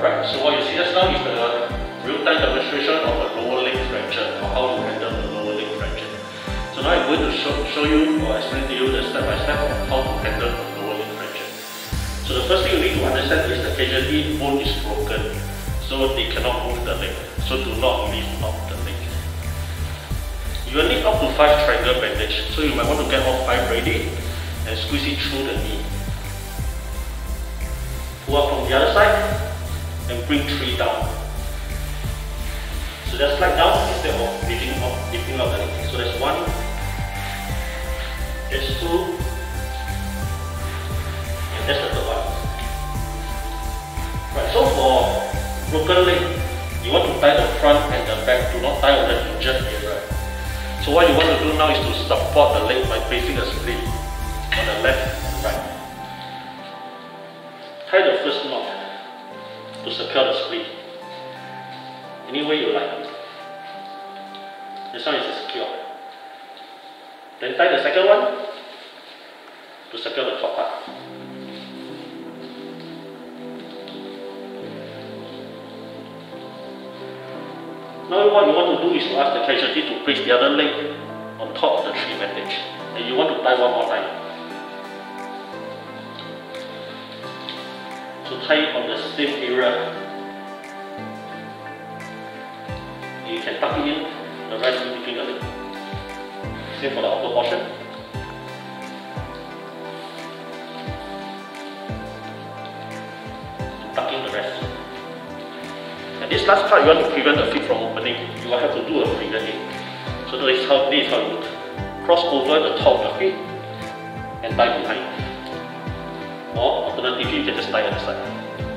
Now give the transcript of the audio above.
Right, so what you see just now is the real-time demonstration of a lower leg fracture, or how to handle the lower leg fracture. So now I'm going to show you or explain to you the step-by-step of how to handle the lower leg fracture. So the first thing you need to understand is the casualty bone is broken, so they cannot move the leg. So do not lift up the leg. You will need up to 5 triangle bandage, so you might want to get all 5 ready and squeeze it through the knee. Pull up from the other side and bring 3 down. So just slide down instead of lifting up the leg. So that's 1, that's 2, and that's the third one. Right, so for broken leg, you want to tie the front and the back, do not tie on the injured area. So what you want to do now is to support the leg by placing a split on the left and right. Tie the first knot to secure the split any way you like. This one is secure. Then tie the second one to secure the top part. Now what you want to do is to ask the casualty to place the other leg on top of the 3 bandage, and you want to tie one more time. So tie it on the same area. You can tuck it in the right in between the leg. Same for the upper portion. Tuck in the rest. And this last part, you want to prevent the feet from opening, you will have to do a finger eight. So this is how it looks. Cross over the top of your feet and tie behind. Or alternatively, you can just tie at the side.